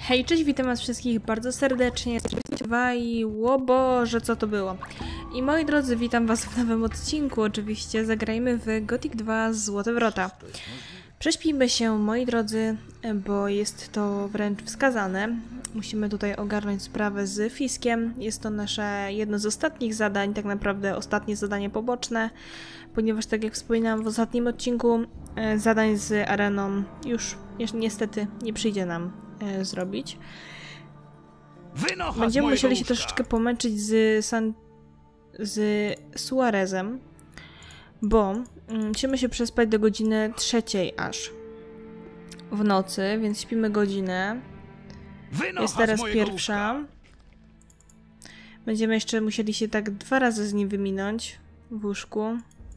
Hej, cześć, witam was wszystkich bardzo serdecznie. I o Boże, co to było? I moi drodzy, witam was w nowym odcinku. Oczywiście zagrajmy w Gothic 2 Złote Wrota. Prześpijmy się, moi drodzy, bo jest to wręcz wskazane. Musimy tutaj ogarnąć sprawę z Fiskiem. Jest to nasze jedno z ostatnich zadań, tak naprawdę ostatnie zadanie poboczne, ponieważ tak jak wspominałam w ostatnim odcinku, zadań z areną już niestety nie przyjdzie nam zrobić. Będziemy musieli się troszeczkę pomęczyć z Suarezem, bo musimy się przespać do godziny 3 aż w nocy, więc śpimy godzinę. Jest teraz pierwsza. Będziemy jeszcze musieli się tak 2 razy z nim wyminąć w łóżku.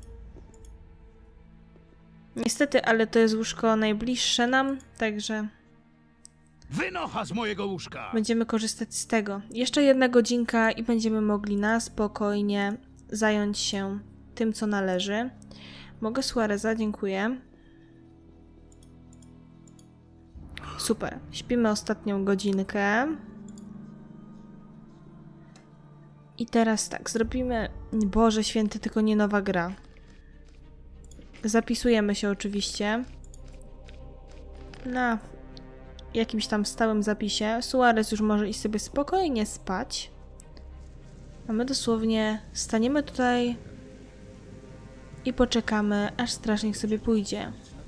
Niestety, ale to jest łóżko najbliższe nam, także wynocha z mojego łóżka! Będziemy korzystać z tego. Jeszcze 1 godzinka i będziemy mogli na spokojnie zająć się tym, co należy. Mogę Suareza, dziękuję. Super. Śpimy ostatnią godzinkę. I teraz tak, zrobimy... Boże święty, tylko nie nowa gra. Zapisujemy się oczywiście na jakimś tam stałym zapisie. Suarez już może iść sobie spokojnie spać. A my dosłownie staniemy tutaj i poczekamy, aż strażnik sobie pójdzie.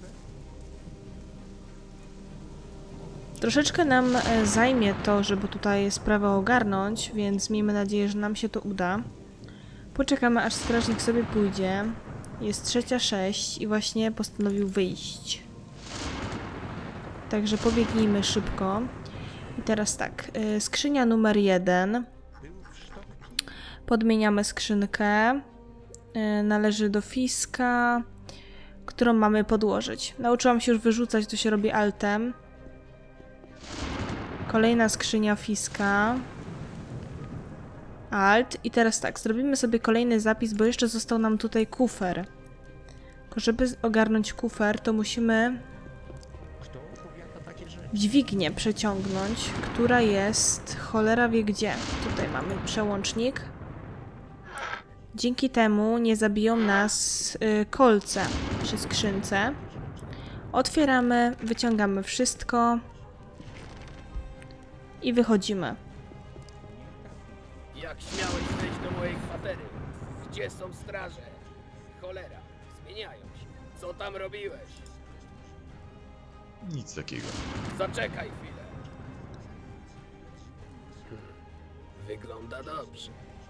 Troszeczkę nam zajmie to, żeby tutaj sprawę ogarnąć, więc miejmy nadzieję, że nam się to uda. Poczekamy, aż strażnik sobie pójdzie. Jest 3:06 i właśnie postanowił wyjść. Także pobiegnijmy szybko. I teraz tak, skrzynia numer 1. Podmieniamy skrzynkę. Należy do Fiska, którą mamy podłożyć. Nauczyłam się już wyrzucać, to się robi altem. Kolejna skrzynia Fiska. Alt. I teraz tak, zrobimy sobie kolejny zapis, bo jeszcze został nam tutaj kufer. Tylko żeby ogarnąć kufer, to musimy dźwignię przeciągnąć, która jest cholera wie gdzie. Tutaj mamy przełącznik. Dzięki temu nie zabiją nas kolce przy skrzynce. Otwieramy, wyciągamy wszystko i wychodzimy. Jak śmiałeś wejść do mojej kwatery? Gdzie są straże? Cholera, zmieniają się. Co tam robiłeś? Nic takiego. Zaczekaj chwilę. Wygląda dobrze.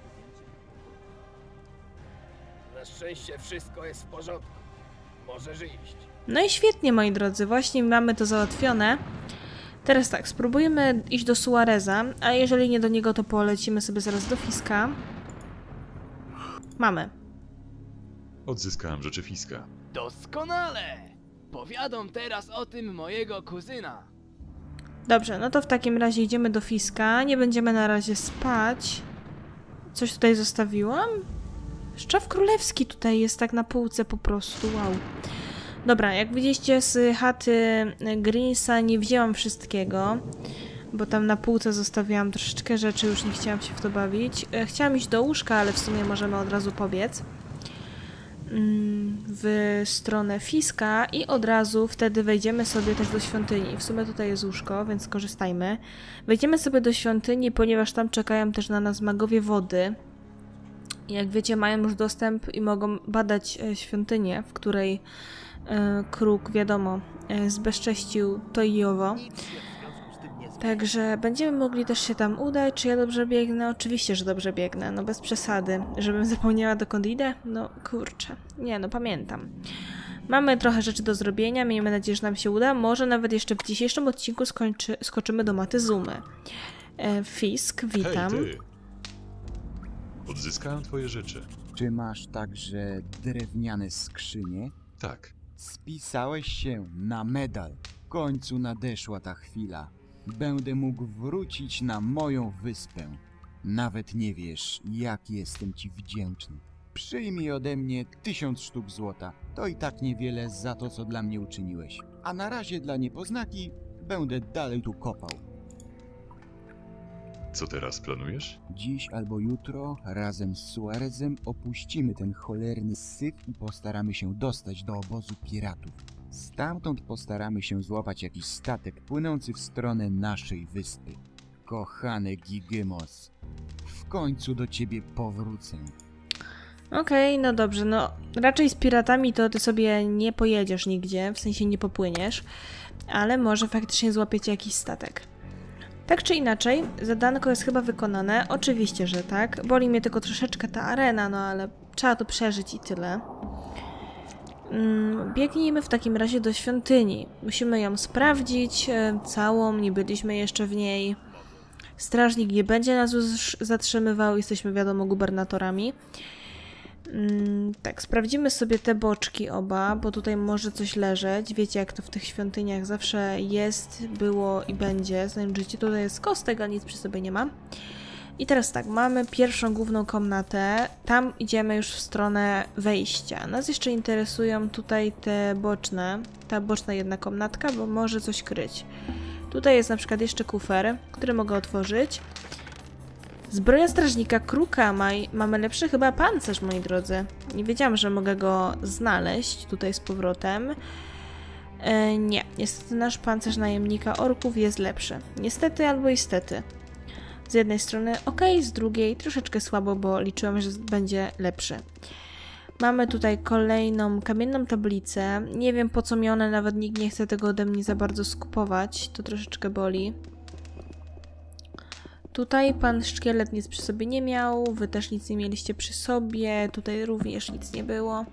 Na szczęście wszystko jest w porządku. Możesz iść. No i świetnie, moi drodzy, właśnie mamy to załatwione. Teraz tak, spróbujemy iść do Suareza, a jeżeli nie do niego, to polecimy sobie zaraz do Fiska. Mamy. Odzyskałem rzeczy Fiska. Doskonale! Powiadom teraz o tym mojego kuzyna. Dobrze, no to w takim razie idziemy do Fiska. Nie będziemy na razie spać. Coś tutaj zostawiłam? Szczaw królewski tutaj jest tak na półce po prostu, wow. Dobra, jak widzieliście z chaty Greensa nie wzięłam wszystkiego, bo tam na półce zostawiłam troszeczkę rzeczy, już nie chciałam się w to bawić. Chciałam iść do łóżka, ale w sumie możemy od razu pobiec w stronę Fiska i od razu wtedy wejdziemy sobie też do świątyni. W sumie tutaj jest łóżko, więc korzystajmy. Wejdziemy sobie do świątyni, ponieważ tam czekają też na nas magowie wody. Jak wiecie, mają już dostęp i mogą badać świątynię, w której kruk, wiadomo, zbezcześcił to i owo. Także będziemy mogli też się tam udać. Czy ja dobrze biegnę? Oczywiście, że dobrze biegnę. No bez przesady. Żebym zapomniała, dokąd idę? No kurczę. Nie, no pamiętam. Mamy trochę rzeczy do zrobienia. Miejmy nadzieję, że nam się uda. Może nawet jeszcze w dzisiejszym odcinku skoczymy do Montezumy. Fisk, witam. Hej, ty! Odzyskałem twoje rzeczy. Czy masz także drewniane skrzynie? Tak. Spisałeś się na medal. W końcu nadeszła ta chwila. Będę mógł wrócić na moją wyspę. Nawet nie wiesz, jak jestem ci wdzięczny. Przyjmij ode mnie 1000 sztuk złota. To i tak niewiele za to, co dla mnie uczyniłeś. A na razie dla niepoznaki będę dalej tu kopał. Co teraz planujesz? Dziś albo jutro razem z Suarezem opuścimy ten cholerny syf i postaramy się dostać do obozu piratów. Stamtąd postaramy się złapać jakiś statek płynący w stronę naszej wyspy. Kochany Gigymos, w końcu do ciebie powrócę. Okej, no dobrze, no raczej z piratami to ty sobie nie pojedziesz nigdzie, w sensie nie popłyniesz, ale może faktycznie złapiecie jakiś statek. Tak czy inaczej, zadanko jest chyba wykonane, oczywiście, że tak. Boli mnie tylko troszeczkę ta arena, no ale trzeba to przeżyć i tyle. Biegnijmy w takim razie do świątyni. Musimy ją sprawdzić całą, nie byliśmy jeszcze w niej. Strażnik nie będzie nas już zatrzymywał, jesteśmy wiadomo gubernatorami. Tak, sprawdzimy sobie te boczki oba, bo tutaj może coś leżeć. Wiecie, jak to w tych świątyniach zawsze jest, było i będzie. Zanim życie tutaj jest kostek, a nic przy sobie nie ma. I teraz tak, mamy pierwszą główną komnatę. Tam idziemy już w stronę wejścia. Nas jeszcze interesują tutaj te boczne, ta boczna jedna komnatka, bo może coś kryć. Tutaj jest na przykład jeszcze kufer, który mogę otworzyć. Zbroja strażnika Krukamaj. Mamy lepszy chyba pancerz, moi drodzy. Nie wiedziałam, że mogę go znaleźć tutaj z powrotem. Nie, niestety nasz pancerz najemnika orków jest lepszy. Niestety albo istety. Z jednej strony ok, z drugiej troszeczkę słabo, bo liczyłam, że będzie lepszy. Mamy tutaj kolejną kamienną tablicę. Nie wiem, po co mi one, nawet nikt nie chce tego ode mnie za bardzo skupować. To troszeczkę boli. Tutaj pan szkielet nic przy sobie nie miał, wy też nic nie mieliście przy sobie, tutaj również nic nie było.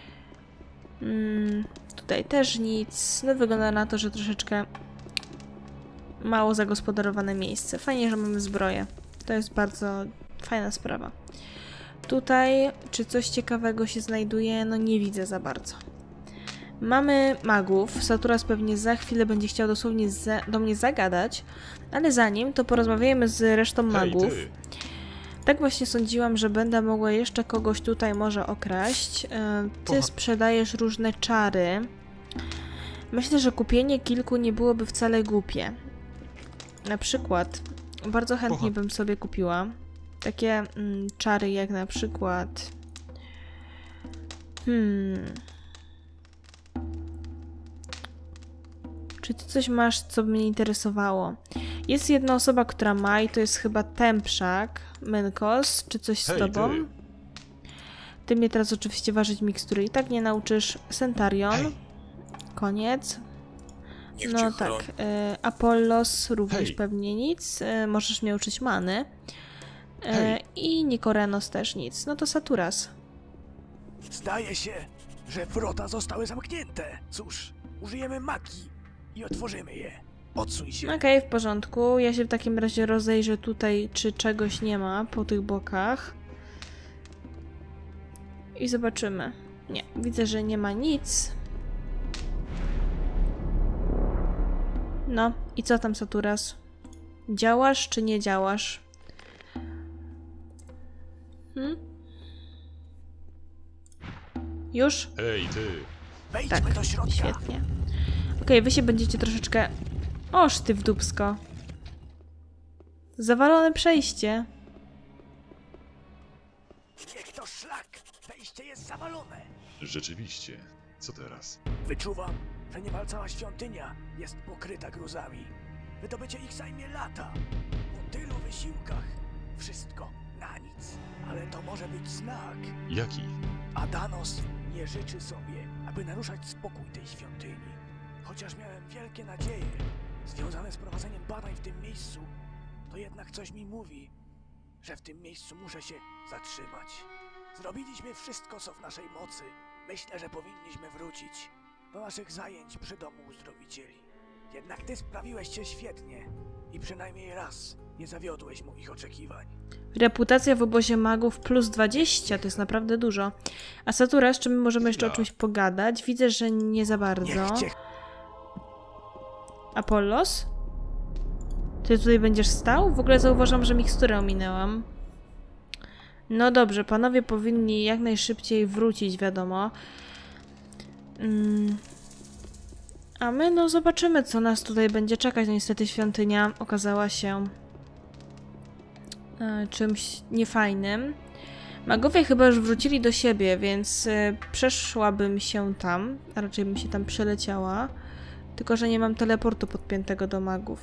Tutaj też nic. No wygląda na to, że troszeczkę mało zagospodarowane miejsce. Fajnie, że mamy zbroję. To jest bardzo fajna sprawa. Tutaj, czy coś ciekawego się znajduje? No nie widzę za bardzo. Mamy magów. Saturas pewnie za chwilę będzie chciał dosłownie do mnie zagadać, ale zanim to porozmawiajmy z resztą magów. Hej, Tak właśnie sądziłam, że będę mogła jeszcze kogoś tutaj może okraść. Ty sprzedajesz różne czary. Myślę, że kupienie kilku nie byłoby wcale głupie. Na przykład, bardzo chętnie bym sobie kupiła takie czary jak na przykład... Czy ty coś masz, co by mnie interesowało? Jest jedna osoba, która ma i to jest chyba Temprzak, Mynkos, czy coś z tobą? Ty mnie teraz oczywiście ważyć mikstury i tak nie nauczysz. Centarion. Koniec. No tak. Apollos również pewnie nic. Możesz mnie uczyć many. I Nikorenos też nic. No to Saturas. Zdaje się, że wrota zostały zamknięte. Cóż, użyjemy magii i otworzymy je. Odsuń się. Okej, w porządku. Ja się w takim razie rozejrzę tutaj, czy czegoś nie ma po tych bokach. I zobaczymy. Nie, widzę, że nie ma nic. No, i co tam, Saturas? Działasz, czy nie działasz? Już? Ej, ty! Wejdźmy Tak, do środka. świetnie. Okej, wy się będziecie troszeczkę... Oż ty w dupsko. Zawalone przejście. Niech to szlak. Wejście jest zawalone. Rzeczywiście. Co teraz? Wyczuwam, że niemal cała świątynia jest pokryta gruzami. Wydobycie ich zajmie lata. Po tylu wysiłkach. Wszystko na nic. Ale to może być znak. Jaki? Adanos nie życzy sobie, aby naruszać spokój tej świątyni. Chociaż miałem wielkie nadzieje związane z prowadzeniem badań w tym miejscu, to jednak coś mi mówi, że w tym miejscu muszę się zatrzymać. Zrobiliśmy wszystko, co w naszej mocy. Myślę, że powinniśmy wrócić do naszych zajęć przy domu uzdrowicieli. Jednak ty sprawiłeś się świetnie i przynajmniej raz nie zawiodłeś moich oczekiwań. Reputacja w obozie magów plus 20, to jest naprawdę dużo. A Saturas, czy my możemy jeszcze o czymś pogadać? Widzę, że nie za bardzo. Apollos? Ty tutaj będziesz stał? W ogóle zauważam, że miksturę ominęłam. No dobrze, panowie powinni jak najszybciej wrócić, wiadomo. A my no zobaczymy, co nas tutaj będzie czekać. No niestety świątynia okazała się czymś niefajnym. Magowie chyba już wrócili do siebie, więc przeszłabym się tam, a raczej bym się tam przeleciała. Tylko że nie mam teleportu podpiętego do magów.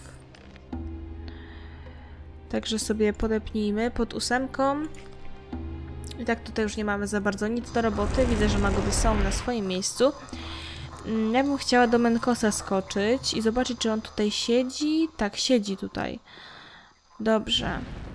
Także sobie podepnijmy pod 8. I tak tutaj już nie mamy za bardzo nic do roboty. Widzę, że magowie są na swoim miejscu. Ja bym chciała do Menkosa skoczyć i zobaczyć, czy on tutaj siedzi. Tak, siedzi tutaj. Dobrze.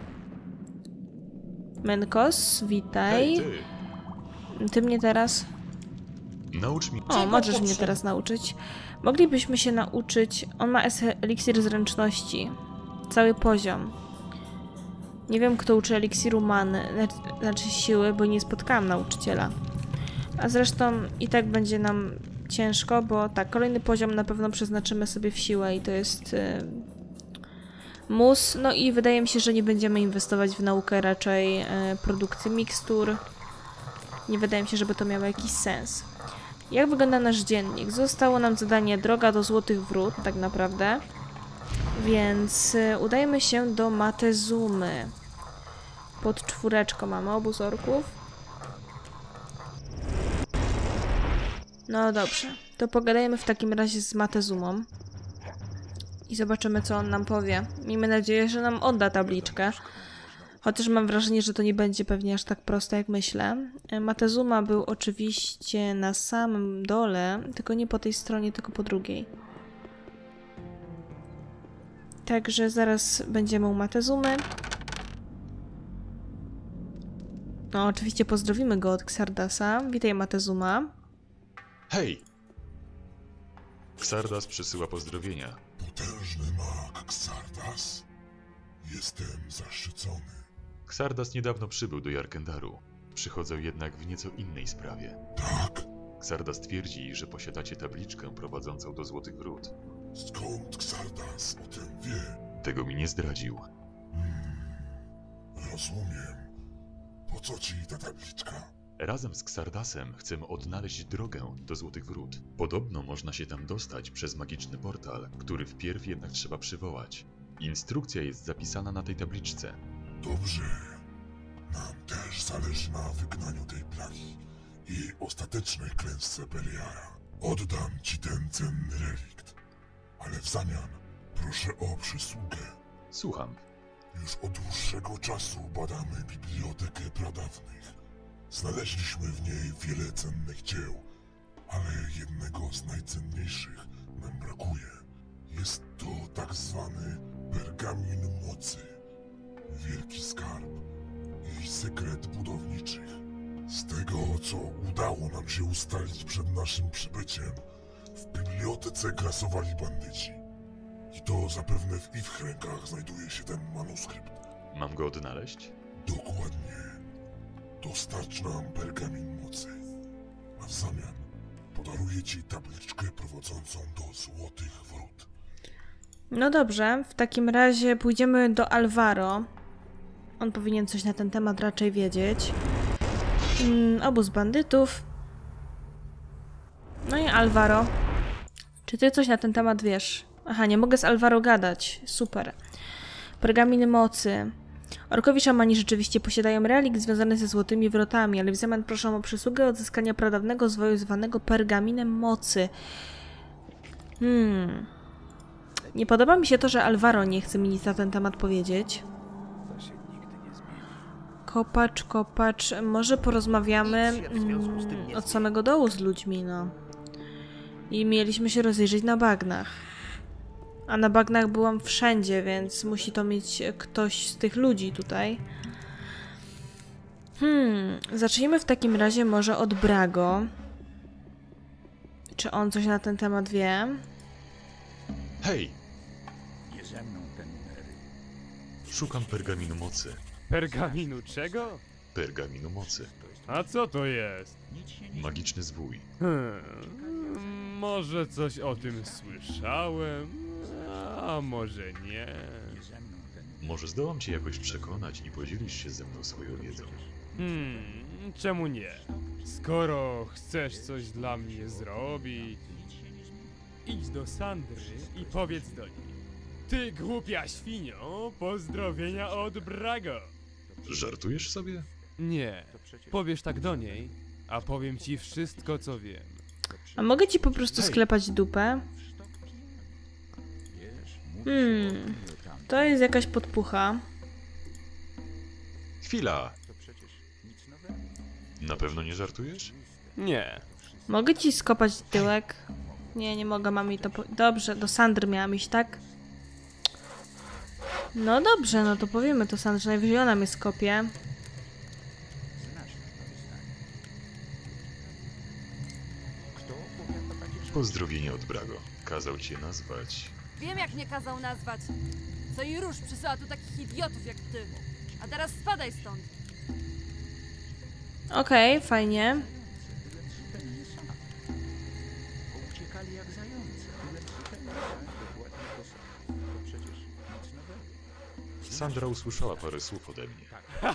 Menkos, witaj. Hej, Ty mnie teraz... naucz mi... O, możesz mnie teraz nauczyć. Moglibyśmy się nauczyć... On ma eliksir zręczności. Cały poziom. Nie wiem, kto uczy eliksiru many, znaczy siły, bo nie spotkałam nauczyciela. A zresztą i tak będzie nam ciężko, bo tak, kolejny poziom na pewno przeznaczymy sobie w siłę i to jest mus. No i wydaje mi się, że nie będziemy inwestować w naukę raczej produkcji mikstur. Nie wydaje mi się, żeby to miało jakiś sens. Jak wygląda nasz dziennik? Zostało nam zadanie droga do Złotych Wrót, tak naprawdę. Więc udajemy się do Matezumy. Pod 4 mamy obóz orków. No dobrze, to pogadajmy w takim razie z Matezumą. I zobaczymy, co on nam powie. Miejmy nadzieję, że nam odda tabliczkę. Chociaż mam wrażenie, że to nie będzie pewnie aż tak proste, jak myślę. Matezuma był oczywiście na samym dole, tylko nie po tej stronie, tylko po drugiej. Także zaraz będziemy u Matezumy. No, oczywiście pozdrowimy go od Xardasa. Witaj, Matezuma. Hej! Xardas przysyła pozdrowienia. Potężny mag Xardas? Jestem zaszczycony. Xardas niedawno przybył do Jarkendaru. Przychodzę jednak w nieco innej sprawie. Tak? Xardas twierdzi, że posiadacie tabliczkę prowadzącą do Złotych Wrót. Skąd Xardas o tym wie? Tego mi nie zdradził. Rozumiem. Po co ci ta tabliczka? Razem z Xardasem chcemy odnaleźć drogę do Złotych Wrót. Podobno można się tam dostać przez magiczny portal, który wpierw jednak trzeba przywołać. Instrukcja jest zapisana na tej tabliczce. Dobrze. Nam też zależy na wygnaniu tej plagi i ostatecznej klęsce Beliara. Oddam ci ten cenny relikt, ale w zamian proszę o przysługę. Słucham. Już od dłuższego czasu badamy bibliotekę pradawnych. Znaleźliśmy w niej wiele cennych dzieł, ale jednego z najcenniejszych nam brakuje. Jest to tak zwany pergamin mocy. Wielki skarb i sekret budowniczych. Z tego, co udało nam się ustalić przed naszym przybyciem, w bibliotece grasowali bandyci. I to zapewne w ich rękach znajduje się ten manuskrypt. Mam go odnaleźć? Dokładnie. Dostarcz nam pergamin mocy. A w zamian podaruję ci tabliczkę prowadzącą do Złotych Wrót. No dobrze, w takim razie pójdziemy do Alvaro. On powinien coś na ten temat raczej wiedzieć. Obóz bandytów. No i Alvaro. Czy ty coś na ten temat wiesz? Aha, nie mogę z Alvaro gadać. Super. Pergamin mocy. Orkowi szamani rzeczywiście posiadają relikt związany ze Złotymi Wrotami, ale w zamian proszą o przysługę odzyskania pradawnego zwoju zwanego pergaminem mocy. Nie podoba mi się to, że Alvaro nie chce mi nic na ten temat powiedzieć. Kopacz. Może porozmawiamy od samego dołu z ludźmi, no. I mieliśmy się rozejrzeć na bagnach. A na bagnach byłam wszędzie, więc musi to mieć ktoś z tych ludzi tutaj. Zacznijmy w takim razie może od Brago. Czy on coś na ten temat wie? Hej! Szukam pergaminu mocy. Pergaminu czego? Pergaminu mocy. A co to jest? Magiczny zwój. Może coś o tym słyszałem, a może nie. Może zdołam cię jakoś przekonać i podzielisz się ze mną swoją wiedzą. Czemu nie? Skoro chcesz coś dla mnie zrobić, idź do Sandry i powiedz do niej. Ty głupia świnio, pozdrowienia od Brago. Żartujesz sobie? Nie, powiesz tak do niej, a powiem ci wszystko, co wiem. A mogę ci po prostu sklepać dupę? To jest jakaś podpucha. Chwila! Na pewno nie żartujesz? Nie. Mogę ci skopać tyłek? Nie, nie mogę, mam mi to... Dobrze, do Sandry miałam iść, tak? No dobrze, no to powiemy to Sandrze, najwyżej ona mnie skopie. Pozdrowienie od Brago. Kazał cię nazwać. Wiem, jak mnie kazał nazwać. Co i róż przysyła tu takich idiotów jak ty. A teraz spadaj stąd. Okej, fajnie. Sandra usłyszała parę słów ode mnie.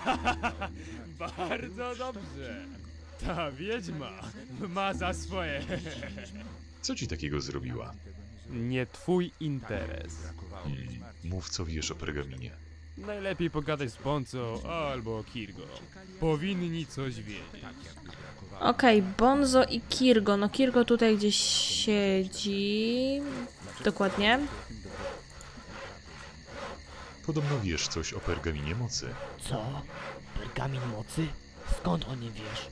Bardzo dobrze. Ta wiedźma ma za swoje. Co ci takiego zrobiła? Nie twój interes. Mów, co wiesz o pergaminie. Najlepiej pogadać z Bonzo albo Kirgo. Powinni coś wiedzieć. Okej, Bonzo i Kirgo. No Kirgo tutaj gdzieś siedzi. Dokładnie. Podobno wiesz coś o pergaminie mocy. Co? Pergamin mocy? Skąd o nim wiesz?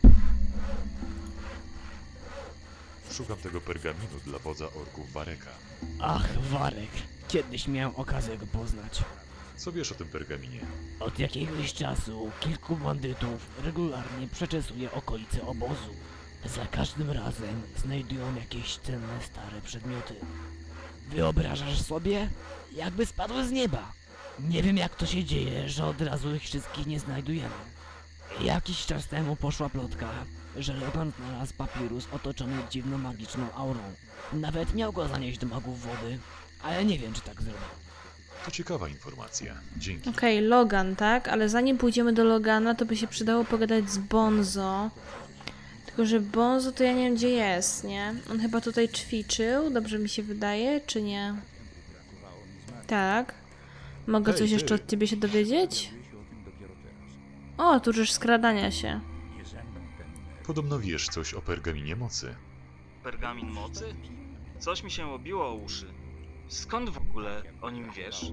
Szukam tego pergaminu dla wodza orków Wareka. Ach, Warek. Kiedyś miałem okazję go poznać. Co wiesz o tym pergaminie? Od jakiegoś czasu kilku bandytów regularnie przeczesuje okolice obozu. Za każdym razem znajdują jakieś cenne stare przedmioty. Wyobrażasz sobie? Jakby spadły z nieba. Nie wiem, jak to się dzieje, że od razu ich wszystkich nie znajdujemy. Jakiś czas temu poszła plotka, że Logan znalazł papirus otoczony dziwną magiczną aurą. Nawet miał go zanieść do magów wody, ale nie wiem, czy tak zrobił. To ciekawa informacja. Dzięki. Okej, Logan, tak? Ale zanim pójdziemy do Logana, to by się przydało pogadać z Bonzo. Tylko, że Bonzo to ja nie wiem, gdzie jest, nie? On chyba tutaj ćwiczył, dobrze mi się wydaje, czy nie? Tak. Mogę Hej, coś ty. jeszcze od ciebie się dowiedzieć? O, tu już skradania się. Podobno wiesz coś o pergaminie mocy. Pergamin mocy? Coś mi się obiło o uszy. Skąd w ogóle o nim wiesz?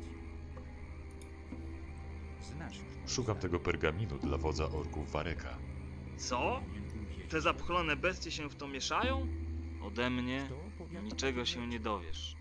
Szukam tego pergaminu dla wodza orków Wareka. Co? Te zapchlone bestie się w to mieszają? Ode mnie niczego się nie dowiesz.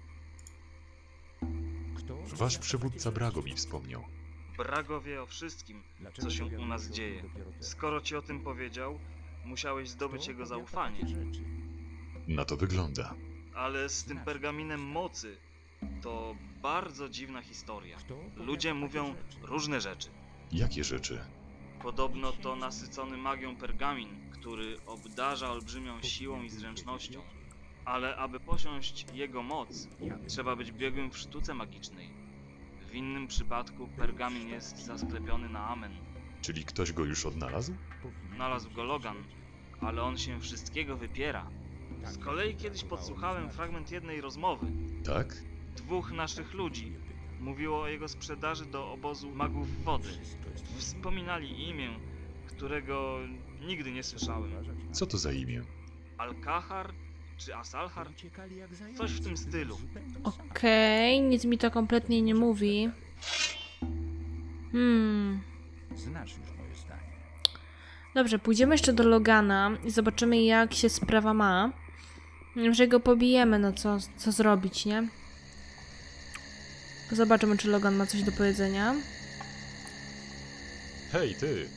Wasz przywódca Brago mi wspomniał. Brago wie o wszystkim, co się u nas dzieje. Skoro ci o tym powiedział, musiałeś zdobyć jego zaufanie. Na to wygląda. Ale z tym pergaminem mocy to bardzo dziwna historia. Ludzie mówią różne rzeczy. Jakie rzeczy? Podobno to nasycony magią pergamin, który obdarza olbrzymią siłą i zręcznością. Ale aby posiąść jego moc, trzeba być biegłym w sztuce magicznej. W innym przypadku pergamin jest zasklepiony na amen. Czyli ktoś go już odnalazł? Znalazł go Logan, ale on się wszystkiego wypiera. Z kolei kiedyś podsłuchałem fragment jednej rozmowy. Tak? Dwóch naszych ludzi mówiło o jego sprzedaży do obozu magów wody. Wspominali imię, którego nigdy nie słyszałem. Co to za imię? Alkahar czy Asalhar? Coś w tym stylu. Okej, nic mi to kompletnie nie mówi. Dobrze, pójdziemy jeszcze do Logana i zobaczymy, jak się sprawa ma. Że go pobijemy, no co zrobić, nie? Zobaczymy, czy Logan ma coś do powiedzenia. Hej, ty!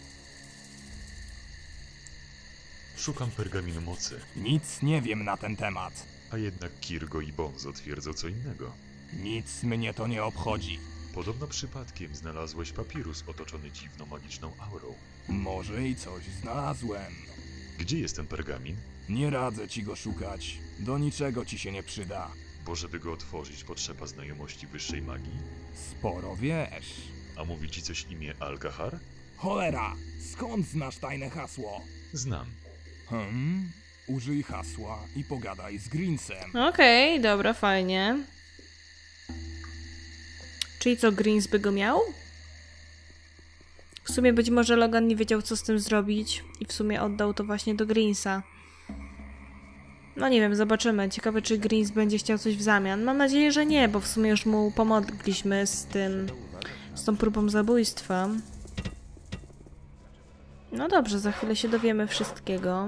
Szukam pergaminu mocy, Nic nie wiem na ten temat. a jednak Kirgo i Bonzo twierdzą co innego. Nic mnie to nie obchodzi. Podobno przypadkiem znalazłeś papirus otoczony dziwną magiczną aurą. Może i coś znalazłem. Gdzie jest ten pergamin? Nie radzę ci go szukać. Do niczego ci się nie przyda. Bo żeby go otworzyć, potrzeba znajomości wyższej magii? Sporo wiesz. A mówi ci coś imię Alkahar? Cholera! Skąd znasz tajne hasło? Znam. Użyj hasła i pogadaj z Greensem. Okej, dobra, fajnie. Czyli co, Greens by go miał? W sumie być może Logan nie wiedział, co z tym zrobić i w sumie oddał to właśnie do Greensa. No nie wiem, zobaczymy. Ciekawe, czy Greens będzie chciał coś w zamian. Mam nadzieję, że nie, bo w sumie już mu pomogliśmy z tą próbą zabójstwa. No dobrze, za chwilę się dowiemy wszystkiego.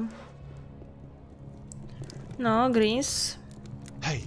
No, Greens. Hej!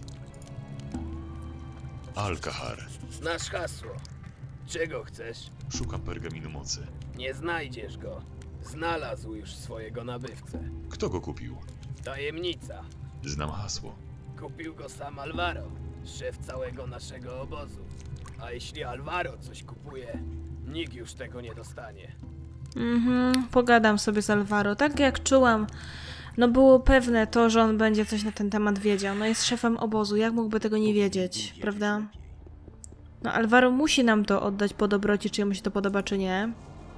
Alcahar. Znasz hasło. Czego chcesz? Szukam pergaminu mocy. Nie znajdziesz go. Znalazł już swojego nabywcę. Kto go kupił? Tajemnica. Znam hasło. Kupił go sam Alvaro, szef całego naszego obozu. A jeśli Alvaro coś kupuje, nikt już tego nie dostanie. Pogadam sobie z Alvaro. Tak jak czułam, no było pewne to, że on będzie coś na ten temat wiedział. No jest szefem obozu, jak mógłby tego nie wiedzieć, prawda? No Alvaro musi nam to oddać po dobroci, czy jemu się to podoba, czy nie.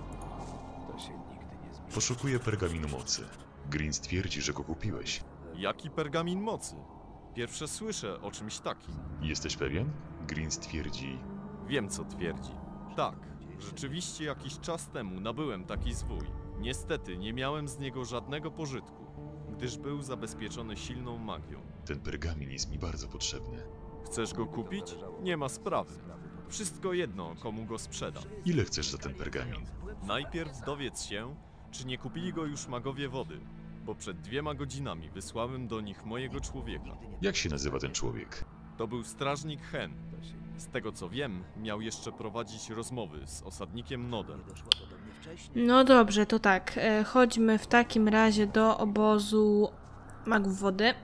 Poszukuję pergaminu mocy. Greens twierdzi, że go kupiłeś. Jaki pergamin mocy? Pierwsze słyszę o czymś takim. Jesteś pewien? Greens twierdzi... Wiem, co twierdzi. Tak, rzeczywiście jakiś czas temu nabyłem taki zwój. Niestety nie miałem z niego żadnego pożytku, gdyż był zabezpieczony silną magią. Ten pergamin jest mi bardzo potrzebny. Chcesz go kupić? Nie ma sprawy. Wszystko jedno, komu go sprzedam. Ile chcesz za ten pergamin? Najpierw dowiedz się, czy nie kupili go już magowie wody, bo przed 2 godzinami wysłałem do nich mojego człowieka. Jak się nazywa ten człowiek? To był strażnik Hen. Z tego co wiem, miał jeszcze prowadzić rozmowy z osadnikiem Nodem. No dobrze, to tak. Chodźmy w takim razie do obozu magów wody.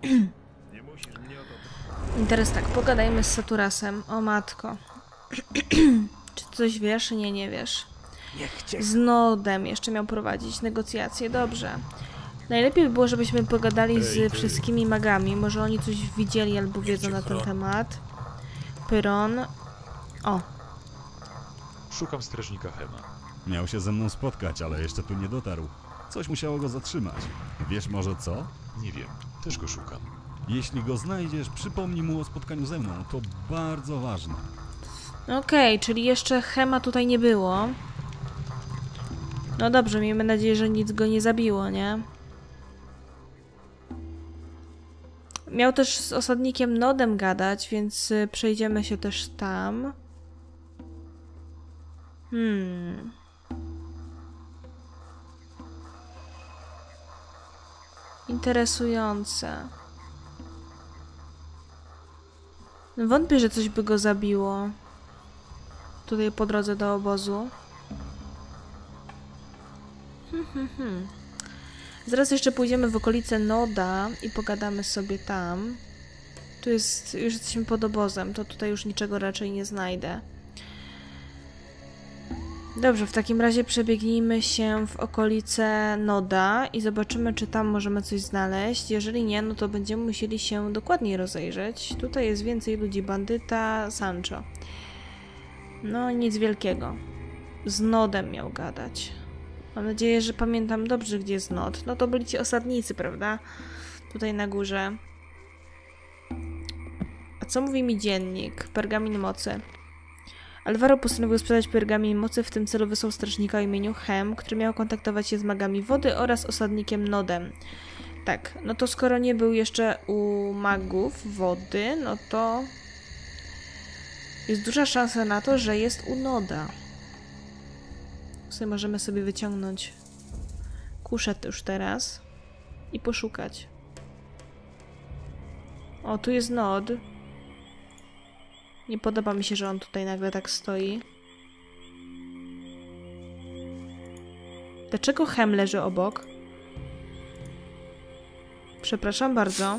I teraz tak, pogadajmy z Saturasem. O matko. Czy coś wiesz? Nie, nie wiesz. Z Nodem jeszcze miał prowadzić negocjacje. Dobrze. Najlepiej by było, żebyśmy pogadali z wszystkimi magami. Może oni coś widzieli albo wiedzą na ten temat. Pyron. O. Szukam strażnika Hema. Miał się ze mną spotkać, ale jeszcze tu nie dotarł. Coś musiało go zatrzymać. Wiesz może co? Nie wiem. Też go szukam. Jeśli go znajdziesz, przypomnij mu o spotkaniu ze mną. To bardzo ważne. Okej, czyli jeszcze Hema tutaj nie było. No dobrze, miejmy nadzieję, że nic go nie zabiło, nie? Miał też z osadnikiem Nodem gadać, więc przejdziemy się też tam. Interesujące. Wątpię, że coś by go zabiło. Tutaj po drodze do obozu. Zaraz jeszcze pójdziemy w okolice Noda i pogadamy sobie tam. Tu jest... już jesteśmy pod obozem, to tutaj już niczego raczej nie znajdę. Dobrze, w takim razie przebiegnijmy się w okolice Noda i zobaczymy, czy tam możemy coś znaleźć. Jeżeli nie, no to będziemy musieli się dokładniej rozejrzeć. Tutaj jest więcej ludzi. Bandyta, Sancho. No, nic wielkiego. Z Nodem miał gadać. Mam nadzieję, że pamiętam dobrze, gdzie jest Nod. No to byli ci osadnicy, prawda? Tutaj na górze. A co mówi mi dziennik? Pergamin mocy. Alvaro postanowił sprzedać pergamin mocy, w tym celu wysłał strażnika o imieniu Hem, który miał kontaktować się z magami wody oraz osadnikiem Nodem. Tak, no to skoro nie był jeszcze u magów wody, no to jest duża szansa na to, że jest u Noda. Możemy sobie wyciągnąć kuszę już teraz i poszukać. O, tu jest Nod. Nie podoba mi się, że on tutaj nagle tak stoi. Dlaczego Hem leży obok? Przepraszam bardzo.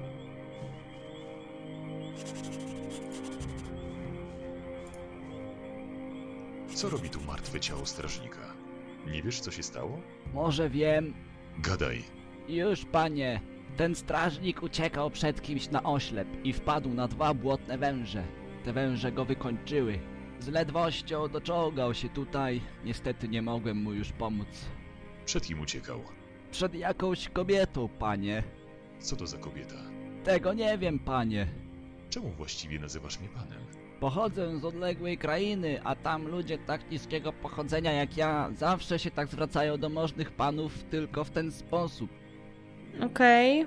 Co robi tu martwe ciało strażnika? Nie wiesz, co się stało? Może wiem. Gadaj. Już, panie. Ten strażnik uciekał przed kimś na oślep i wpadł na 2 błotne węże. Te węże go wykończyły. Z ledwością doczołgał się tutaj. Niestety nie mogłem mu już pomóc. Przed kim uciekał? Przed jakąś kobietą, panie. Co to za kobieta? Tego nie wiem, panie. Czemu właściwie nazywasz mnie panem? Pochodzę z odległej krainy, a tam ludzie tak niskiego pochodzenia jak ja zawsze się tak zwracają do możnych panów tylko w ten sposób. Okej.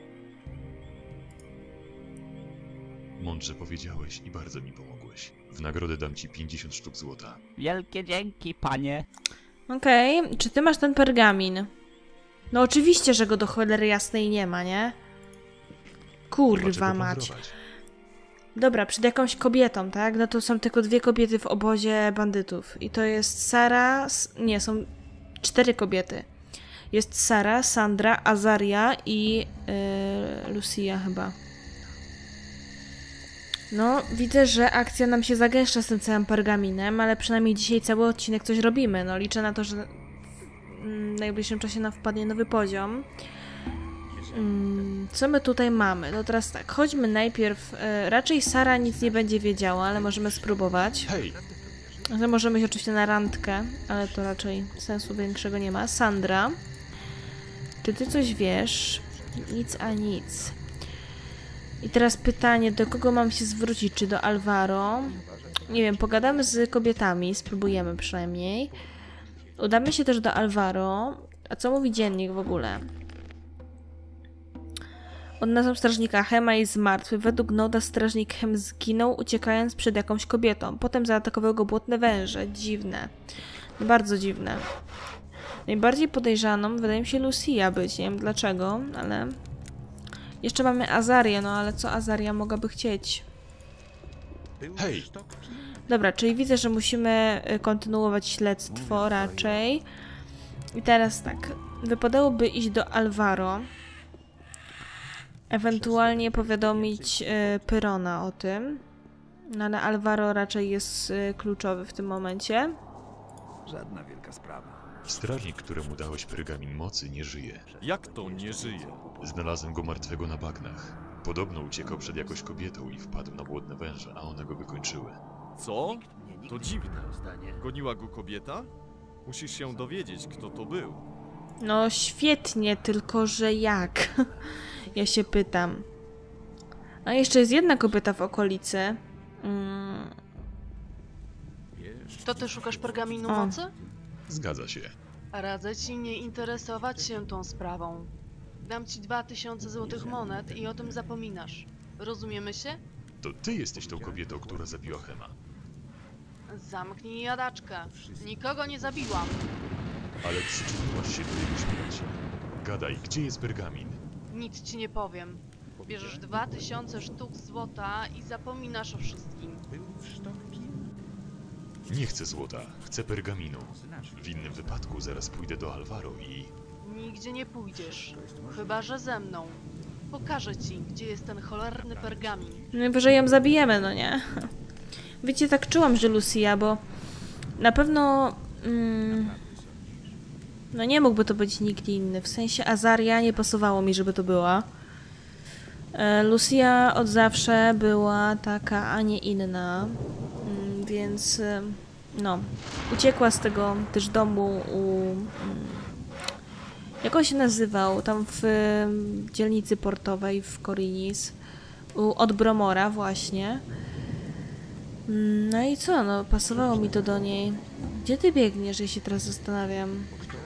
Mądrze powiedziałeś i bardzo mi pomogłeś. W nagrodę dam ci 50 sztuk złota. Wielkie dzięki, panie. Okej, czy ty masz ten pergamin? No oczywiście, że go do cholery jasnej nie ma, nie? Kurwa mać. Dobra, przed jakąś kobietą, tak? No to są tylko 2 kobiety w obozie bandytów. I to jest Sara... Nie, są 4 kobiety. Jest Sara, Sandra, Azaria i Lucia chyba. No, widzę, że akcja nam się zagęszcza z tym całym pergaminem, ale przynajmniej dzisiaj cały odcinek coś robimy. No, liczę na to, że w najbliższym czasie nam wpadnie nowy poziom. Co my tutaj mamy? No teraz tak, chodźmy najpierw... raczej Sara nic nie będzie wiedziała, ale możemy spróbować. Hej! No, możemy iść oczywiście na randkę, ale to raczej sensu większego nie ma. Sandra, czy ty coś wiesz? Nic a nic. I teraz pytanie, do kogo mam się zwrócić? Czy do Alvaro? Nie wiem, pogadamy z kobietami, spróbujemy przynajmniej. Udamy się też do Alvaro. A co mówi dziennik w ogóle? Odnalazł strażnika Hema i jest martwy. Według Noda strażnik Hem zginął, uciekając przed jakąś kobietą. Potem zaatakowały go błotne węże. Dziwne. Bardzo dziwne. Najbardziej podejrzaną wydaje mi się Lucia być. Nie wiem dlaczego, ale... Jeszcze mamy Azarię, no ale co Azaria mogłaby chcieć? Hej! Dobra, czyli widzę, że musimy kontynuować śledztwo raczej. I teraz tak. Wypadałoby iść do Alvaro. Ewentualnie powiadomić Pyrona o tym. No ale Alvaro raczej jest kluczowy w tym momencie. Żadna wielka sprawa. Strażnik, któremu dałeś pergamin mocy, nie żyje. Jak to nie żyje? Znalazłem go martwego na bagnach. Podobno uciekał przed jakąś kobietą i wpadł na błotne węże, a one go wykończyły. Co? To dziwne. Goniła go kobieta? Musisz się dowiedzieć, kto to był. No świetnie, tylko że jak? Ja się pytam. A jeszcze jest jedna kobieta w okolicy. To ty szukasz pergaminu O. mocy? Zgadza się. Radzę ci nie interesować się tą sprawą. Dam ci 2000 złotych monet i o tym zapominasz. Rozumiemy się? To ty jesteś tą kobietą, która zabiła Hema. Zamknij jadaczkę. Nikogo nie zabiłam. Ale przyczyniłaś się do jego śmierci. Gadaj, gdzie jest pergamin? Nic ci nie powiem. Bierzesz 2000 sztuk złota i zapominasz o wszystkim. Nie chcę złota, chcę pergaminu. W innym wypadku zaraz pójdę do Alvaro i... Nigdzie nie pójdziesz. Chyba że ze mną. Pokażę ci, gdzie jest ten cholerny pergamin. Najwyżej ją zabijemy, no nie? Wiecie, tak czułam, że Lucia, bo na pewno... no nie mógłby to być nikt inny. W sensie Azaria nie pasowało mi, żeby to była. Lucia od zawsze była taka, a nie inna. Więc... no. Uciekła z tego też domu u... jak on się nazywał? Tam w dzielnicy portowej w Korinis. Od Bromora właśnie. No i co? No pasowało mi to do niej. Gdzie ty biegniesz? Ja się teraz zastanawiam.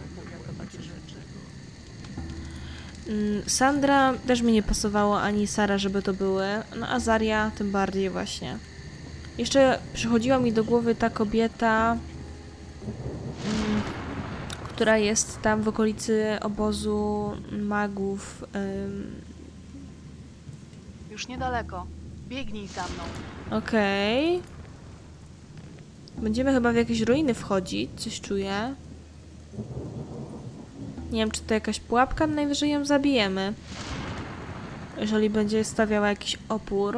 Sandra też mi nie pasowało, ani Sara, żeby to były. No Azaria tym bardziej właśnie. Jeszcze przychodziła mi do głowy ta kobieta, która jest tam w okolicy obozu magów. Już niedaleko. Biegnij za mną. Okej. Będziemy chyba w jakieś ruiny wchodzić, coś czuję. Nie wiem, czy to jakaś pułapka, najwyżej ją zabijemy. Jeżeli będzie stawiała jakiś opór.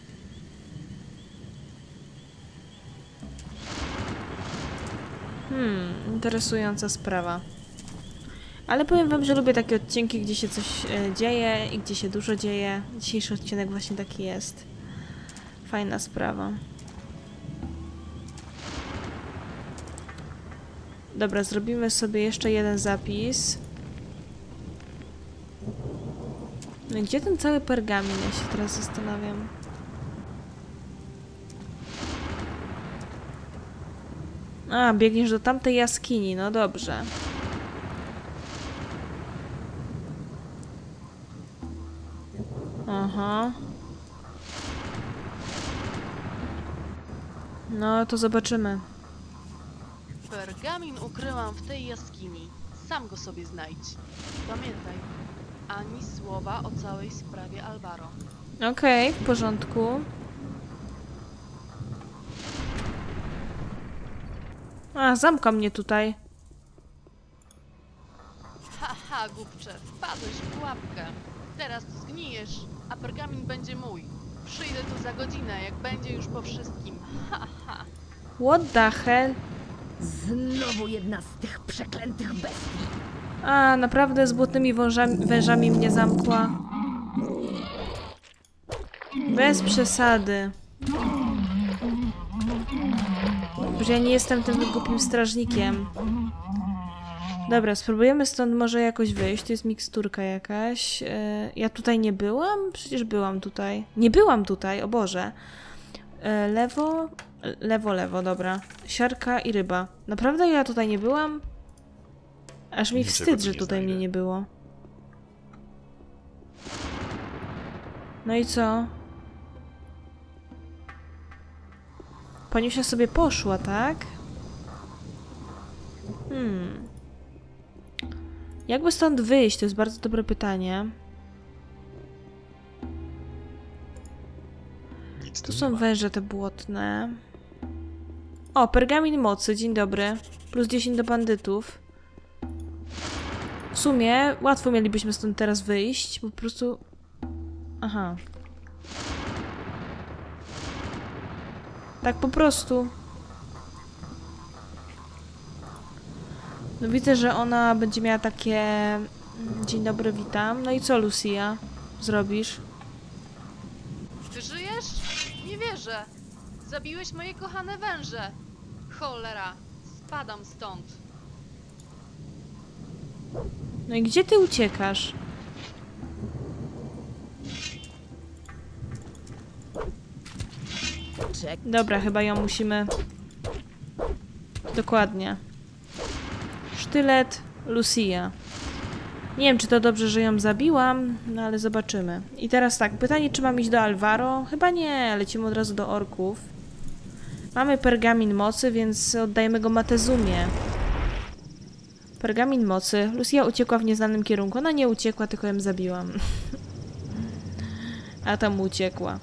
Interesująca sprawa. Ale powiem wam, że lubię takie odcinki, gdzie się coś dzieje i gdzie się dużo dzieje. Dzisiejszy odcinek właśnie taki jest. Fajna sprawa. Dobra, zrobimy sobie jeszcze jeden zapis. No gdzie ten cały pergamin? Ja się teraz zastanawiam. A, biegniesz do tamtej jaskini, no dobrze. Aha. No, to zobaczymy. Pergamin ukryłam w tej jaskini. Sam go sobie znajdź. Pamiętaj, ani słowa o całej sprawie Alvaro. Okej, w porządku. A, zamka mnie tutaj. Haha, głupcze, wpadłeś w pułapkę. Teraz zgnijesz, a pergamin będzie mój. Przyjdę tu za godzinę, jak będzie już po wszystkim. Haha. What the hell? Znowu jedna z tych przeklętych bestii. A, naprawdę z błotnymi wężami mnie zamkła. Bez przesady. Że ja nie jestem tym głupim strażnikiem. Dobra, spróbujemy stąd może jakoś wyjść. Tu jest miksturka jakaś. Ja tutaj nie byłam? Przecież byłam tutaj. Nie byłam tutaj, o Boże. Lewo, lewo, dobra. Siarka i ryba. Naprawdę ja tutaj nie byłam? Aż mi wstyd, że tutaj mnie nie było. No i co? Paniusia sobie poszła, tak? Jakby stąd wyjść? To jest bardzo dobre pytanie. Tu są węże te błotne. O, pergamin mocy, dzień dobry. Plus 10 do bandytów. W sumie łatwo mielibyśmy stąd teraz wyjść, bo po prostu... Aha. Tak po prostu. No widzę, że ona będzie miała takie... Dzień dobry, witam. No i co, Lucia? Zrobisz? Ty żyjesz? Nie wierzę. Zabiłeś moje kochane węże. Cholera. Spadam stąd. No i gdzie ty uciekasz? Dobra, chyba ją musimy... Dokładnie. Sztylet, Lucia. Nie wiem, czy to dobrze, że ją zabiłam, no ale zobaczymy. I teraz tak, pytanie, czy mam iść do Alvaro? Chyba nie, lecimy od razu do orków. Mamy pergamin mocy, więc oddajemy go Matezumie. Pergamin mocy. Lucia uciekła w nieznanym kierunku. Ona nie uciekła, tylko ją zabiłam. A tam uciekła.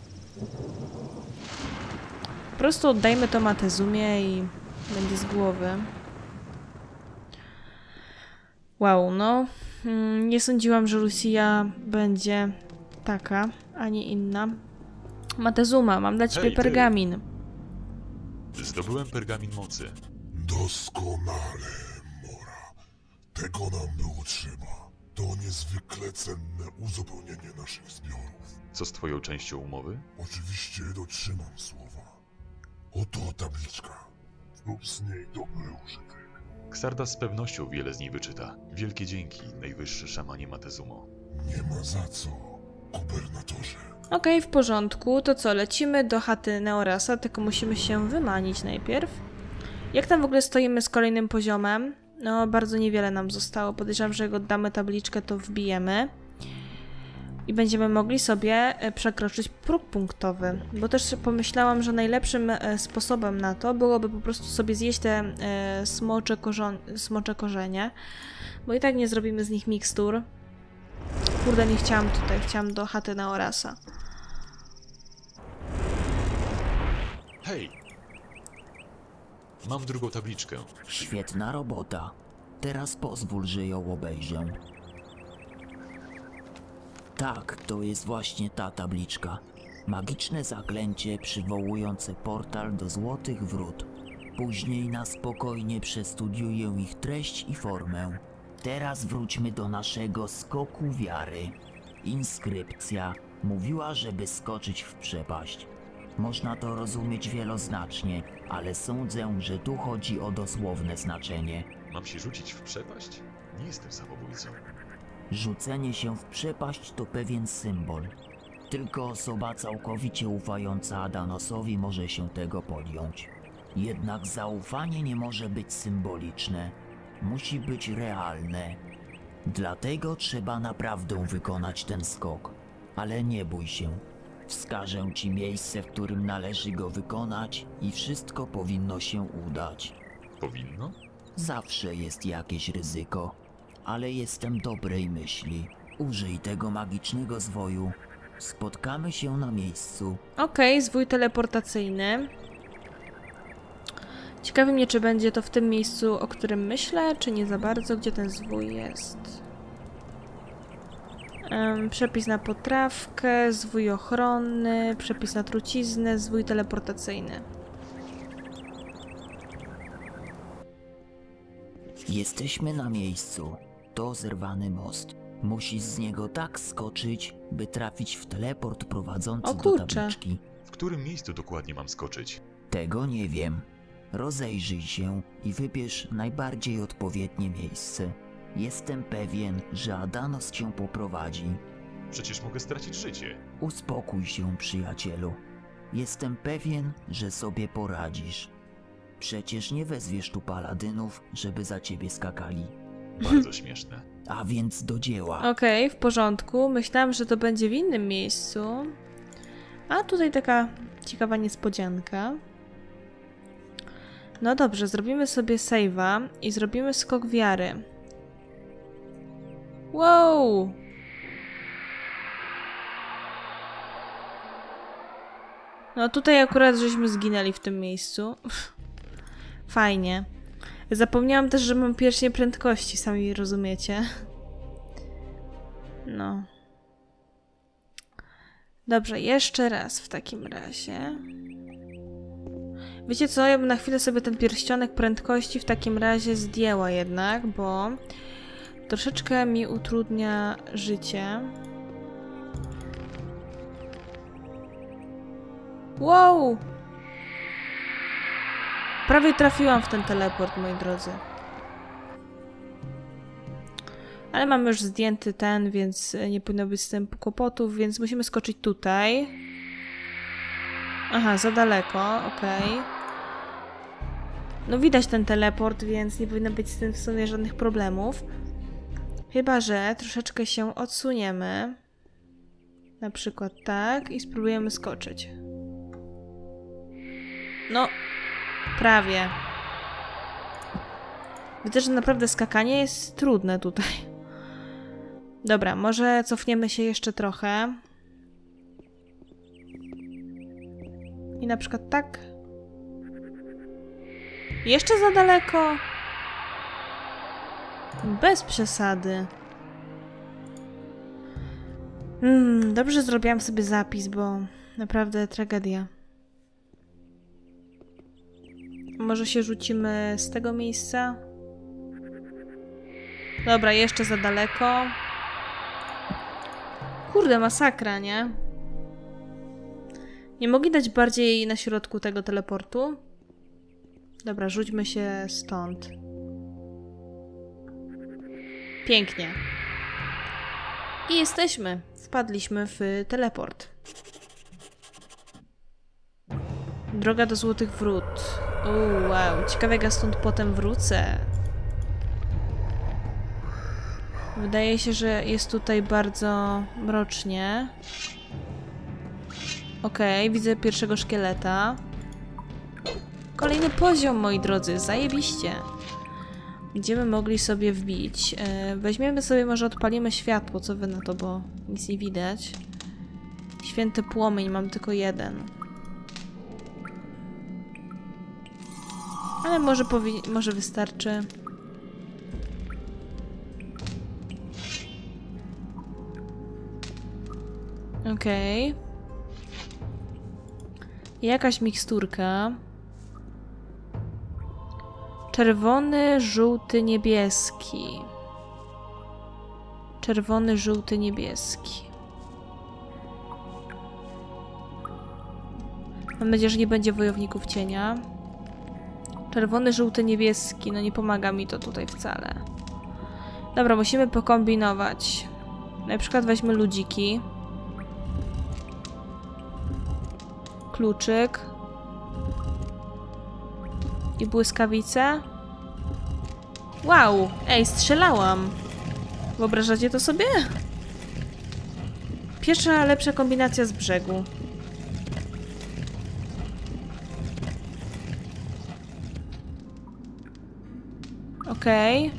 Po prostu oddajmy to Matezumie i będzie z głowy. Wow, no. Nie sądziłam, że Lucia będzie taka, a nie inna. Matezuma, mam dla ciebie pergamin. Zdobyłem pergamin mocy. Doskonale, Mora. Tego nam było trzeba. To niezwykle cenne uzupełnienie naszych zbiorów. Co z twoją częścią umowy? Oczywiście dotrzymam słowa. Oto tabliczka. Zrób z niej dobry użytek. Xardas z pewnością wiele z niej wyczyta. Wielkie dzięki, najwyższy szamanie Matezumo. Nie ma za co, gubernatorze. Okej, w porządku. To co, lecimy do chaty Neorasa, tylko musimy się wymanić najpierw. Jak tam w ogóle stoimy z kolejnym poziomem? No, bardzo niewiele nam zostało. Podejrzewam, że jak oddamy tabliczkę, to wbijemy. I będziemy mogli sobie przekroczyć próg punktowy. Bo też pomyślałam, że najlepszym sposobem na to byłoby po prostu sobie zjeść te smocze korzenie. Bo i tak nie zrobimy z nich mikstur. Kurde, nie chciałam tutaj. Chciałam do chaty Neorasa. Hej! Mam drugą tabliczkę. Świetna robota. Teraz pozwól, że ją obejrzę. Tak, to jest właśnie ta tabliczka. Magiczne zaklęcie przywołujące portal do Złotych Wrót. Później na spokojnie przestudiuję ich treść i formę. Teraz wróćmy do naszego skoku wiary. Inskrypcja mówiła, żeby skoczyć w przepaść. Można to rozumieć wieloznacznie, ale sądzę, że tu chodzi o dosłowne znaczenie. Mam się rzucić w przepaść? Nie jestem samobójcą. Rzucenie się w przepaść to pewien symbol. Tylko osoba całkowicie ufająca Adanosowi może się tego podjąć. Jednak zaufanie nie może być symboliczne. Musi być realne. Dlatego trzeba naprawdę wykonać ten skok. Ale nie bój się. Wskażę ci miejsce, w którym należy go wykonać i wszystko powinno się udać. Powinno? Zawsze jest jakieś ryzyko, ale jestem dobrej myśli. Użyj tego magicznego zwoju. Spotkamy się na miejscu. Okej, zwój teleportacyjny. Ciekawi mnie, czy będzie to w tym miejscu, o którym myślę, czy nie za bardzo. Gdzie ten zwój jest? Przepis na potrawkę, zwój ochronny, przepis na truciznę, zwój teleportacyjny. Jesteśmy na miejscu. To zerwany most. Musisz z niego tak skoczyć, by trafić w teleport prowadzący do tabliczki. W którym miejscu dokładnie mam skoczyć? Tego nie wiem. Rozejrzyj się i wybierz najbardziej odpowiednie miejsce. Jestem pewien, że Adanos cię poprowadzi. Przecież mogę stracić życie. Uspokój się, przyjacielu. Jestem pewien, że sobie poradzisz. Przecież nie wezwiesz tu paladynów, żeby za ciebie skakali. Bardzo śmieszne. A więc do dzieła. Okej, w porządku. Myślałam, że to będzie w innym miejscu. A tutaj taka ciekawa niespodzianka. No dobrze, zrobimy sobie save'a i zrobimy skok wiary. Wow! No tutaj akurat żeśmy zginęli w tym miejscu. Fajnie. Zapomniałam też, że mam pierścień prędkości, sami rozumiecie. No. Dobrze, jeszcze raz w takim razie. Wiecie co, ja bym na chwilę sobie ten pierścionek prędkości w takim razie zdjęła jednak, bo troszeczkę mi utrudnia życie. Wow! Prawie trafiłam w ten teleport, moi drodzy. Ale mam już zdjęty ten, więc nie powinno być z tym kłopotów, więc musimy skoczyć tutaj. Aha, za daleko, okej. No widać ten teleport, więc nie powinno być z tym w sumie żadnych problemów. Chyba że troszeczkę się odsuniemy. Na przykład tak i spróbujemy skoczyć. No, prawie. Widzę, że naprawdę skakanie jest trudne tutaj. Dobra, może cofniemy się jeszcze trochę. I na przykład tak. Jeszcze za daleko. Bez przesady. Dobrze zrobiłam sobie zapis, bo naprawdę tragedia. Może się rzucimy z tego miejsca? Dobra, jeszcze za daleko. Kurde, masakra, nie? Nie mogli dać bardziej na środku tego teleportu? Dobra, rzućmy się stąd. Pięknie. I jesteśmy. Wpadliśmy w teleport. Droga do Złotych Wrót. Wow, ciekawe jak ja stąd potem wrócę. Wydaje się, że jest tutaj bardzo mrocznie. Okej, widzę pierwszego szkieleta. Kolejny poziom, moi drodzy, zajebiście. Będziemy mogli sobie wbić. Weźmiemy sobie, może odpalimy światło, co wy na to, bo nic nie widać. Święty płomień, mam tylko jeden. Ale może wystarczy. Okej. Jakaś miksturka. Czerwony, żółty, niebieski. Czerwony, żółty, niebieski. Mam nadzieję, że nie będzie wojowników cienia. Czerwony, żółty, niebieski. No nie pomaga mi to tutaj wcale. Dobra, musimy pokombinować. Na przykład weźmy ludziki. Kluczyk. I błyskawice. Wow! Ej, strzelałam! Wyobrażacie to sobie? Pierwsza lepsza kombinacja z brzegu. Okej.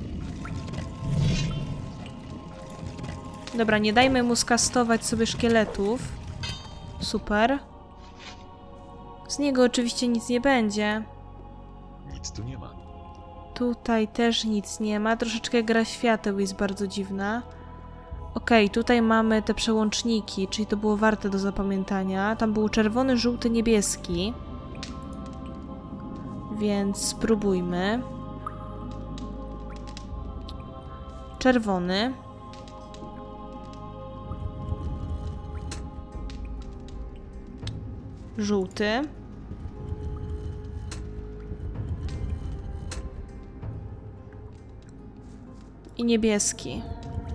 Dobra, nie dajmy mu skastować sobie szkieletów. Super. Z niego oczywiście nic nie będzie. Nic tu nie ma. Tutaj też nic nie ma. Troszeczkę gra świateł jest bardzo dziwna. Okej, tutaj mamy te przełączniki, czyli to było warte do zapamiętania. Tam był czerwony, żółty, niebieski. Więc spróbujmy. Czerwony. Żółty. I niebieski.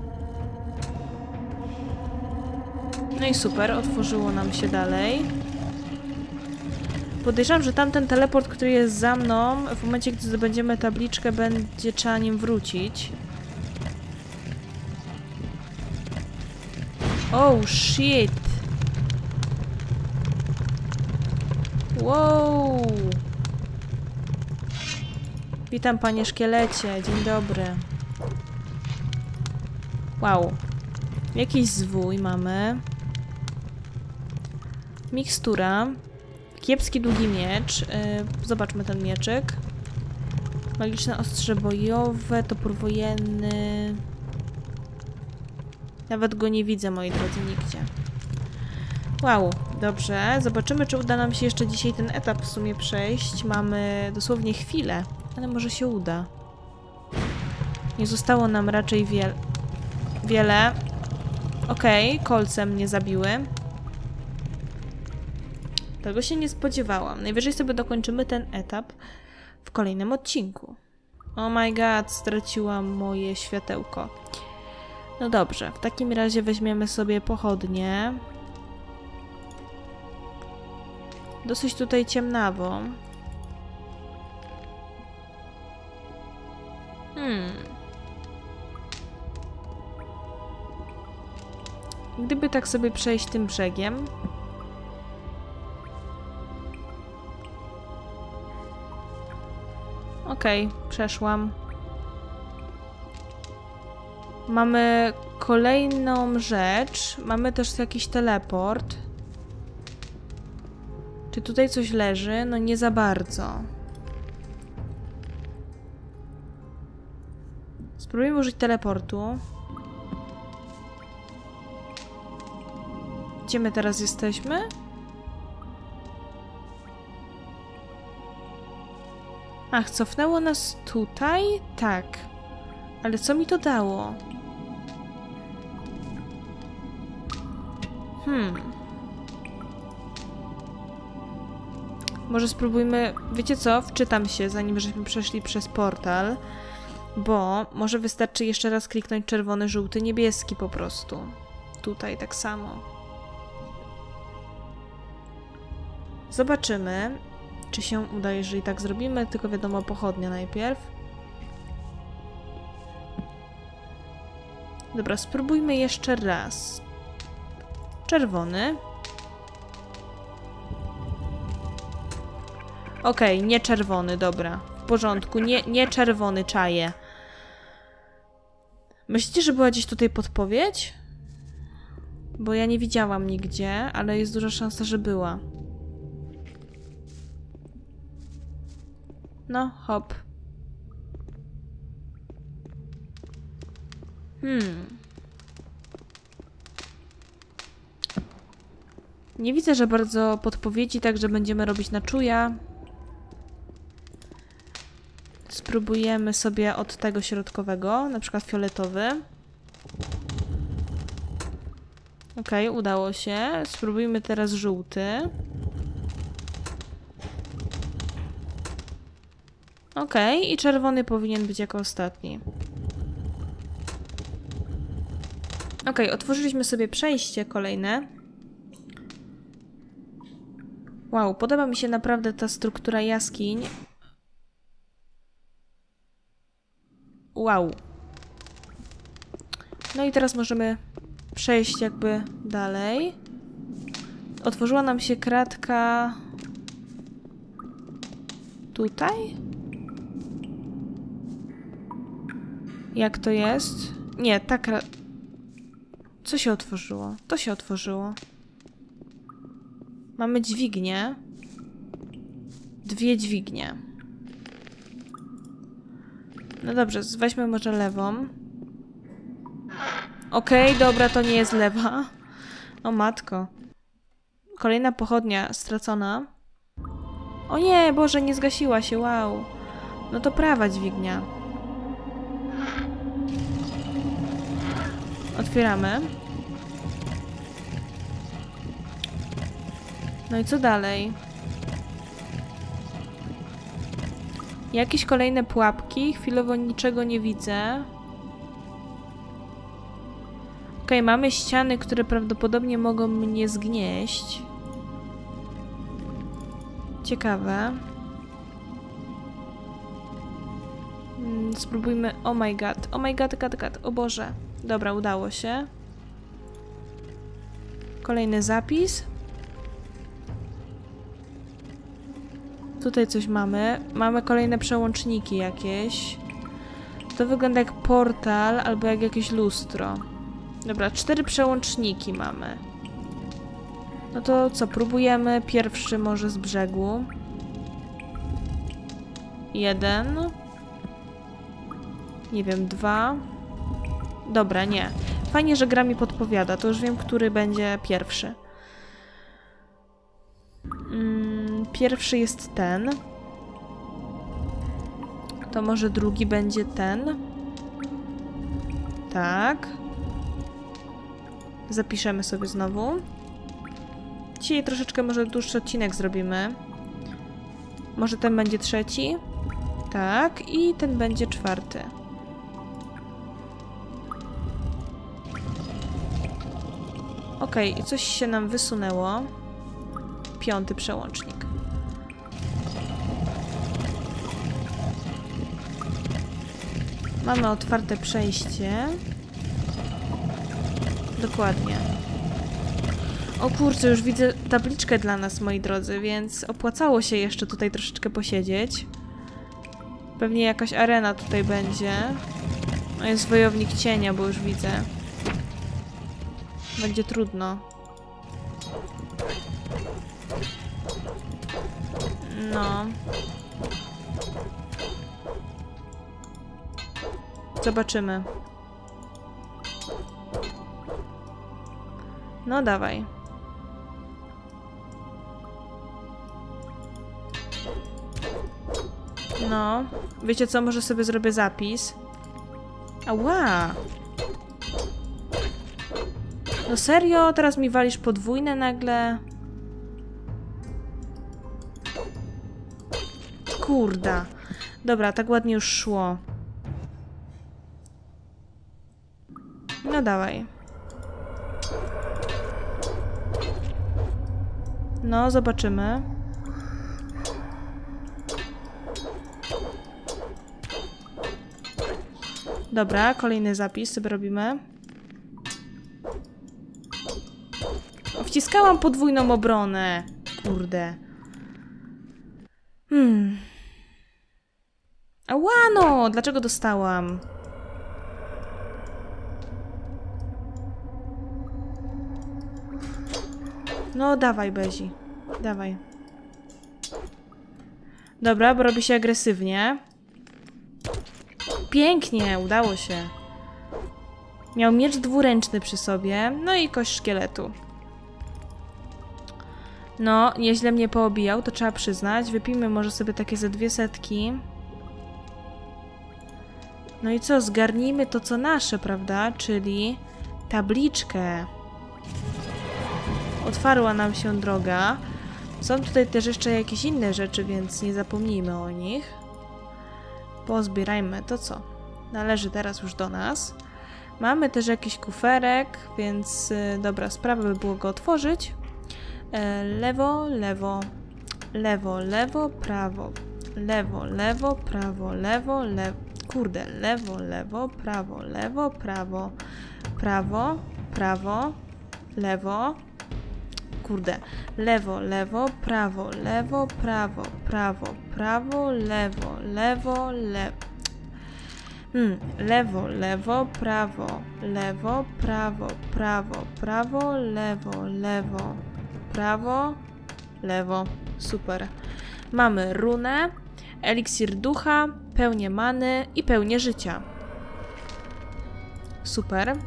No i super, otworzyło nam się dalej. Podejrzewam, że tamten teleport, który jest za mną, w momencie, gdy zdobędziemy tabliczkę, będzie trzeba nim wrócić. Oh shit! Wow! Witam, panie szkielecie, dzień dobry. Wow. Jakiś zwój mamy. Mikstura. Kiepski długi miecz. Zobaczmy ten mieczyk. Magiczne ostrze bojowe, topór wojenny. Nawet go nie widzę, moi drodzy, nigdzie. Wow, dobrze. Zobaczymy, czy uda nam się jeszcze dzisiaj ten etap w sumie przejść. Mamy dosłownie chwilę, ale może się uda. Nie zostało nam raczej wiele. Okej, kolce mnie zabiły. Tego się nie spodziewałam. Najwyżej sobie dokończymy ten etap w kolejnym odcinku. Oh my god, straciłam moje światełko. No dobrze, w takim razie weźmiemy sobie pochodnie. Dosyć tutaj ciemnawo. Gdyby tak sobie przejść tym brzegiem. Okej, przeszłam. Mamy kolejną rzecz. Mamy też jakiś teleport. Czy tutaj coś leży? No nie za bardzo. Spróbujmy użyć teleportu. Gdzie my teraz jesteśmy? Ach, cofnęło nas tutaj? Tak. Ale co mi to dało? Może spróbujmy... Wiecie co? Wczytam się, zanim żeśmy przeszli przez portal. Bo może wystarczy jeszcze raz kliknąć czerwony, żółty, niebieski po prostu. Tutaj tak samo. Zobaczymy, czy się uda, jeżeli tak zrobimy. Tylko wiadomo, pochodnia najpierw. Dobra, spróbujmy jeszcze raz. Czerwony. Okej, nie czerwony, dobra. W porządku, nie czerwony, czaję. Myślicie, że była gdzieś tutaj podpowiedź? Bo ja nie widziałam nigdzie, ale jest duża szansa, że była. No, hop. Nie widzę, że bardzo podpowiedzi, także będziemy robić na czuja. Spróbujemy sobie od tego środkowego, na przykład fioletowy. Okej, udało się. Spróbujmy teraz żółty. Okej, i czerwony powinien być jako ostatni. Okej, otworzyliśmy sobie przejście kolejne. Wow, podoba mi się naprawdę ta struktura jaskiń. Wow. No i teraz możemy przejść jakby dalej. Otworzyła nam się kratka... Tutaj? Jak to jest? Nie, ta kratka... Co się otworzyło? To się otworzyło. Mamy dźwignię. 2 dźwignie. No dobrze, weźmy może lewą. Okej, dobra, to nie jest lewa. O matko. Kolejna pochodnia stracona. O nie, Boże, nie zgasiła się, wow. No to prawa dźwignia. Otwieramy. No i co dalej? Jakieś kolejne pułapki. Chwilowo niczego nie widzę. Okej, mamy ściany, które prawdopodobnie mogą mnie zgnieść. Ciekawe. Spróbujmy... Oh my god. Oh my god, god. O Boże. Dobra, udało się. Kolejny zapis. Tutaj coś mamy. Mamy kolejne przełączniki jakieś. To wygląda jak portal albo jak jakieś lustro. Dobra, 4 przełączniki mamy. No to co, próbujemy pierwszy może z brzegu. 1. Nie wiem, 2. Dobra, nie. Fajnie, że gra mi podpowiada. To już wiem, który będzie pierwszy. Pierwszy jest ten. To może drugi będzie ten. Tak. Zapiszemy sobie znowu. Dzisiaj troszeczkę może dłuższy odcinek zrobimy. Może ten będzie trzeci. Tak. I ten będzie 4. Okej, i coś się nam wysunęło. 5. przełącznik. Mamy otwarte przejście. Dokładnie. O kurczę, już widzę tabliczkę dla nas, moi drodzy, więc opłacało się jeszcze tutaj troszeczkę posiedzieć. Pewnie jakaś arena tutaj będzie. No jest wojownik cienia, bo już widzę. Będzie trudno. No. Zobaczymy. No dawaj. No. Wiecie co? Może sobie zrobię zapis. Ała! No serio? Teraz mi walisz podwójne nagle? Kurda. Dobra, tak ładnie już szło. No dawaj. No, zobaczymy. Dobra, kolejny zapis sobie robimy. Wciskałam podwójną obronę. Kurde. Ała no! Dlaczego dostałam? No dawaj, Bezi. Dawaj. Dobra, bo robi się agresywnie. Pięknie, udało się. Miał miecz dwuręczny przy sobie. No i kość szkieletu. No, nieźle mnie poobijał, to trzeba przyznać. Wypijmy może sobie takie ze 200. No i co? Zgarnijmy to, co nasze, prawda? Czyli tabliczkę. Otwarła nam się droga. Są tutaj też jeszcze jakieś inne rzeczy, więc nie zapomnijmy o nich. Pozbierajmy to, co należy teraz już do nas. Mamy też jakiś kuferek, więc dobra, sprawa by było go otworzyć. Lewo, lewo, lewo, lewo, prawo. Lewo, lewo, prawo, lewo, lewo. kurde, lewo, lewo, prawo, lewo, prawo, prawo, prawo, lewo, kurde, lewo, lewo, prawo, lewo, prawo, prawo, prawo, lewo, lewo, lewo. Lewo, lewo, prawo, lewo, prawo, prawo, prawo, lewo, lewo, prawo, lewo. Super. Mamy runę, eliksir ducha, pełnię many i pełnię życia. Super.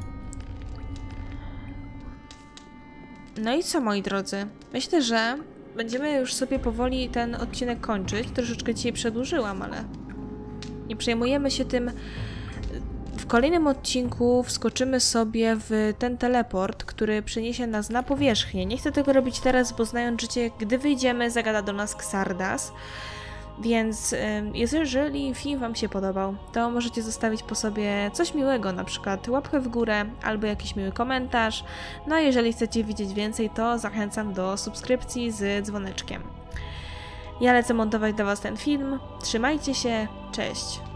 No i co, moi drodzy? Myślę, że będziemy już sobie powoli ten odcinek kończyć. Troszeczkę dzisiaj przedłużyłam, ale nie przejmujemy się tym. W kolejnym odcinku wskoczymy sobie w ten teleport, który przeniesie nas na powierzchnię. Nie chcę tego robić teraz, bo znając życie, gdy wyjdziemy, zagada do nas Xardas. Więc jeżeli film wam się podobał, to możecie zostawić po sobie coś miłego, na przykład łapkę w górę albo jakiś miły komentarz. No a jeżeli chcecie widzieć więcej, to zachęcam do subskrypcji z dzwoneczkiem. Ja lecę montować dla was ten film. Trzymajcie się, cześć!